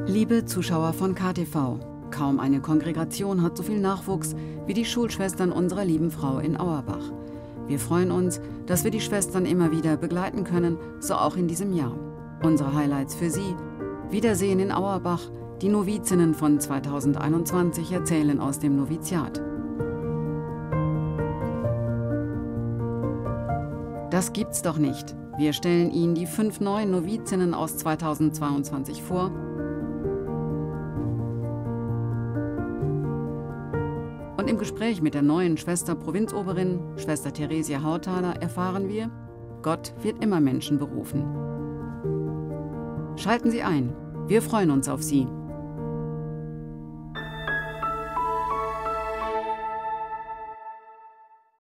Liebe Zuschauer von KTV, kaum eine Kongregation hat so viel Nachwuchs wie die Schulschwestern unserer lieben Frau in Auerbach. Wir freuen uns, dass wir die Schwestern immer wieder begleiten können, so auch in diesem Jahr. Unsere Highlights für Sie: Wiedersehen in Auerbach, die Novizinnen von 2021 erzählen aus dem Noviziat. Das gibt's doch nicht. Wir stellen Ihnen die 5 neuen Novizinnen aus 2022 vor. Und im Gespräch mit der neuen Schwester Provinzoberin, Schwester Theresia Hauthaler, erfahren wir: Gott wird immer Menschen berufen. Schalten Sie ein. Wir freuen uns auf Sie.